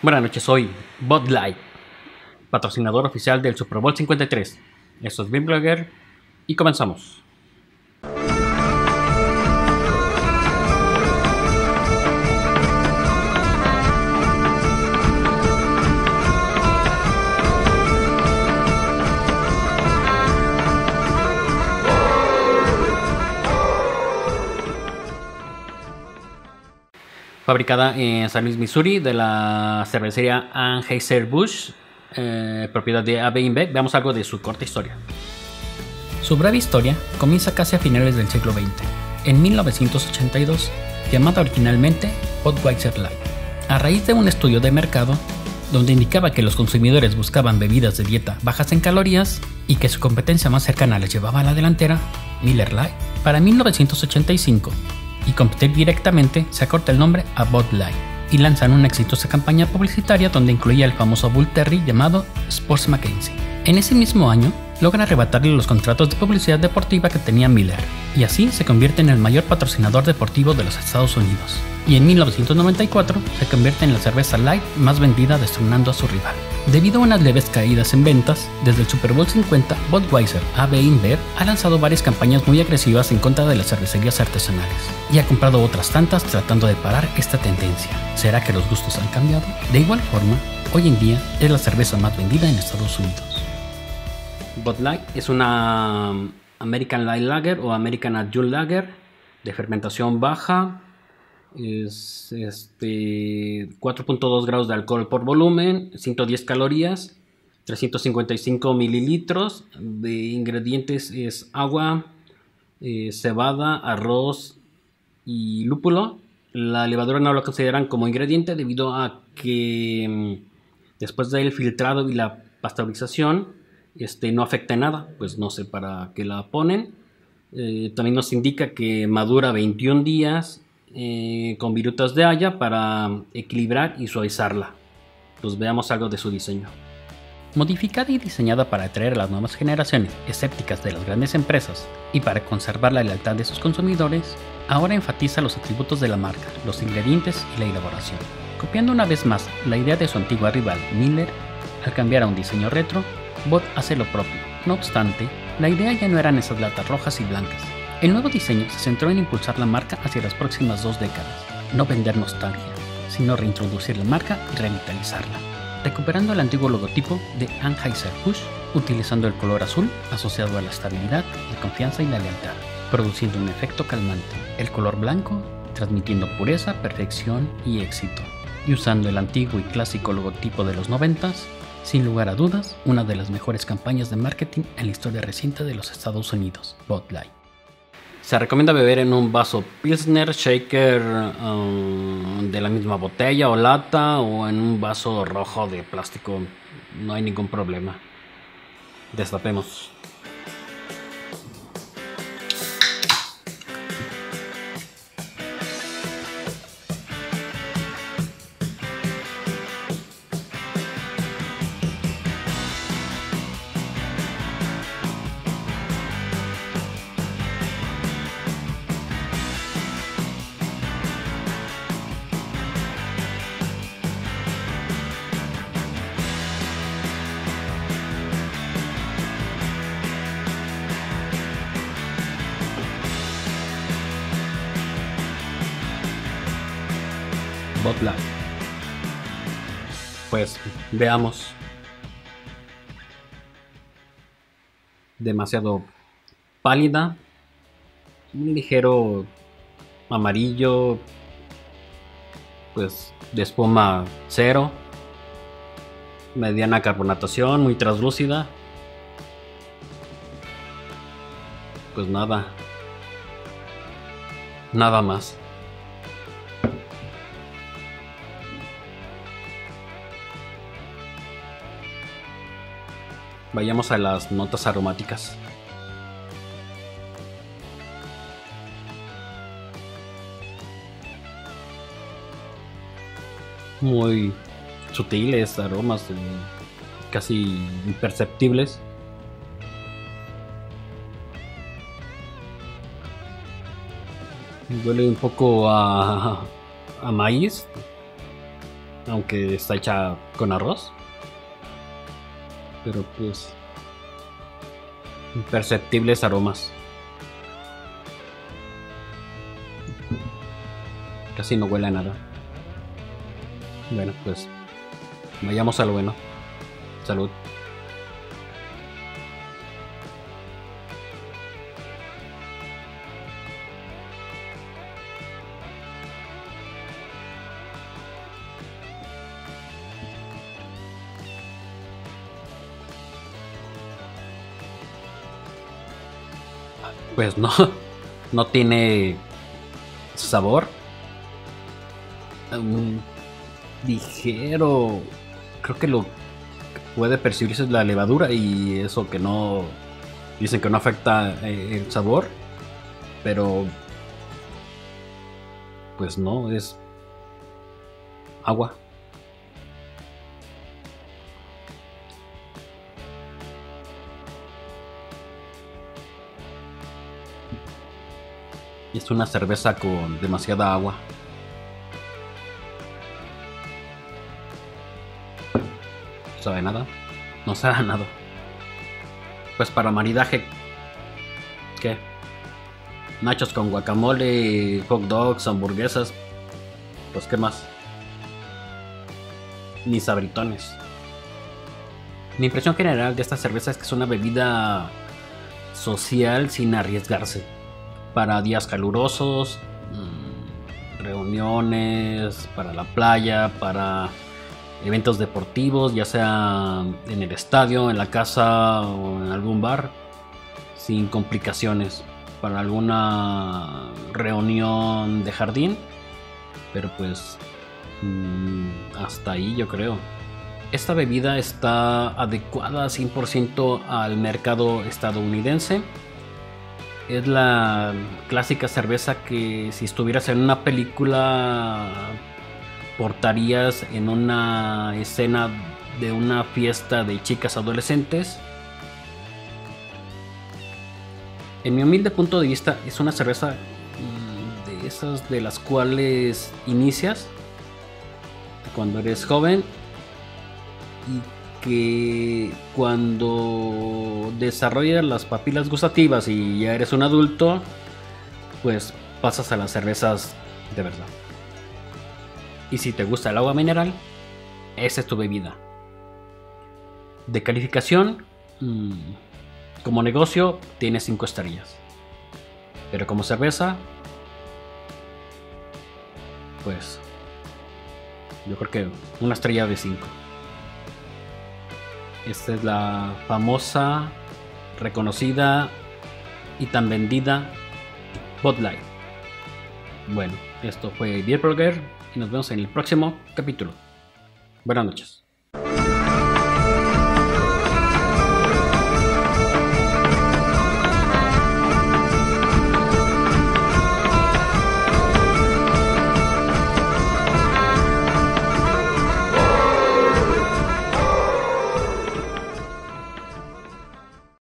Buenas noches, soy Bud Light, patrocinador oficial del Super Bowl 53. Esto es Bean Blogger y comenzamos. Fabricada en San Luis, Missouri, de la cervecería Anheuser-Busch, propiedad de AB InBev. Veamos algo de su corta historia. Su breve historia comienza casi a finales del siglo XX, en 1982, llamada originalmente Budweiser Light. A raíz de un estudio de mercado, donde indicaba que los consumidores buscaban bebidas de dieta bajas en calorías y que su competencia más cercana les llevaba a la delantera, Miller Lite, para 1985, y competir directamente, se acorta el nombre a Bud Light y lanzan una exitosa campaña publicitaria donde incluía el famoso Bull Terry llamado Sports McKenzie. En ese mismo año, logra arrebatarle los contratos de publicidad deportiva que tenía Miller, y así se convierte en el mayor patrocinador deportivo de los Estados Unidos. Y en 1994 se convierte en la cerveza light más vendida, destronando a su rival. Debido a unas leves caídas en ventas, desde el Super Bowl 50, Budweiser AB InBev ha lanzado varias campañas muy agresivas en contra de las cervecerías artesanales, y ha comprado otras tantas tratando de parar esta tendencia. ¿Será que los gustos han cambiado? De igual forma, hoy en día es la cerveza más vendida en Estados Unidos. Bud Light es una American Light Lager o American Adjunct Lager de fermentación baja. Es 4.2 grados de alcohol por volumen, 110 calorías, 355 mililitros. De ingredientes es agua, cebada, arroz y lúpulo. La levadura no lo consideran como ingrediente debido a que después del filtrado y la pasteurización no afecta en nada, pues no sé para qué la ponen. También nos indica que madura 21 días con virutas de haya para equilibrar y suavizarla. Pues veamos algo de su diseño. Modificada y diseñada para atraer a las nuevas generaciones escépticas de las grandes empresas y para conservar la lealtad de sus consumidores, ahora enfatiza los atributos de la marca, los ingredientes y la elaboración. Copiando una vez más la idea de su antigua rival Miller, al cambiar a un diseño retro, Bud hace lo propio. No obstante, la idea ya no eran esas latas rojas y blancas. El nuevo diseño se centró en impulsar la marca hacia las próximas 2 décadas, no vender nostalgia, sino reintroducir la marca y revitalizarla, recuperando el antiguo logotipo de Anheuser-Busch, utilizando el color azul asociado a la estabilidad, la confianza y la lealtad, produciendo un efecto calmante, el color blanco transmitiendo pureza, perfección y éxito, y usando el antiguo y clásico logotipo de los 90s, sin lugar a dudas, una de las mejores campañas de marketing en la historia reciente de los Estados Unidos, Bud Light. Se recomienda beber en un vaso Pilsner, shaker de la misma botella o lata, o en un vaso rojo de plástico. No hay ningún problema. Destapemos. Bud Light. Pues veamos. Demasiado pálida, un ligero amarillo, pues de espuma cero, mediana carbonatación, muy translúcida. Pues nada más. Vayamos a las notas aromáticas. Muy sutiles, aromas casi imperceptibles. Huele un poco a maíz. aunque está hecha con arroz. Pero pues imperceptibles aromas. Casi no huele a nada. Bueno, pues vayamos a lo bueno. Salud. Pues no, no tiene sabor. Ligero. Creo que lo que puede percibirse es la levadura y eso que no. Dicen que no afecta el sabor. Pero pues no, es agua. Y es una cerveza con demasiada agua. No sabe nada. No sabe a nada. Pues para maridaje, ¿qué? Nachos con guacamole, hot dogs, hamburguesas. Pues qué más. Ni sabritones. Mi impresión general de esta cerveza es que es una bebida social sin arriesgarse. Para días calurosos, reuniones, para la playa, para eventos deportivos, ya sea en el estadio, en la casa o en algún bar, sin complicaciones. Para alguna reunión de jardín, pero pues hasta ahí yo creo. Esta bebida está adecuada 100% al mercado estadounidense. Es la clásica cerveza que si estuvieras en una película portarías en una escena de una fiesta de chicas adolescentes. En mi humilde punto de vista es una cerveza de esas de las cuales inicias cuando eres joven y que cuando desarrollas las papilas gustativas y ya eres un adulto, pues pasas a las cervezas de verdad. Y si te gusta el agua mineral, esa es tu bebida. De calificación, como negocio tiene 5 estrellas. Pero como cerveza, pues yo creo que una estrella de 5. Esta es la famosa, reconocida y tan vendida Bud Light. Bueno, esto fue Beer Blogger y nos vemos en el próximo capítulo. Buenas noches.